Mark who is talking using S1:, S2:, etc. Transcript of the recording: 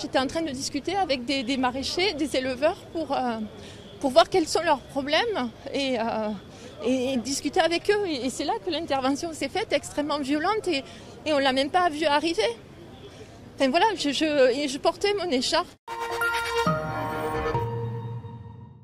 S1: j'étais en train de discuter avec des maraîchers, des éleveurs pour voir quels sont leurs problèmes et discuter avec eux. Et c'est là que l'intervention s'est faite, extrêmement violente et on ne l'a même pas vu arriver. Enfin voilà, je portais mon écharpe